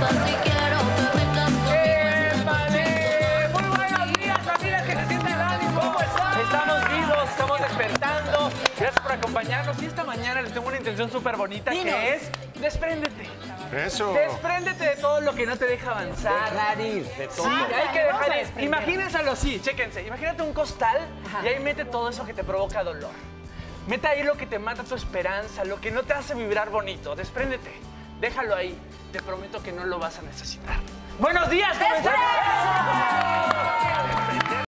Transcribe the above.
¡Épale! Muy buenos días, familia, que se sienta el ánimo. ¿Cómo están? Estamos vivos, estamos despertando. Gracias por acompañarnos. Y esta mañana les tengo una intención súper bonita que es despréndete. Eso. Despréndete de todo lo que no te deja avanzar. Dejar ir, de todo. Sí, hay que Vamos a dejar ir. desprender. Imagínenselo así, chéquense. Imagínate un costal y ahí mete todo eso que te provoca dolor. Mete ahí lo que te mata tu esperanza, lo que no te hace vibrar bonito. Despréndete. Déjalo ahí. Te prometo que no lo vas a necesitar. ¡Buenos días! ¡Comenzamos!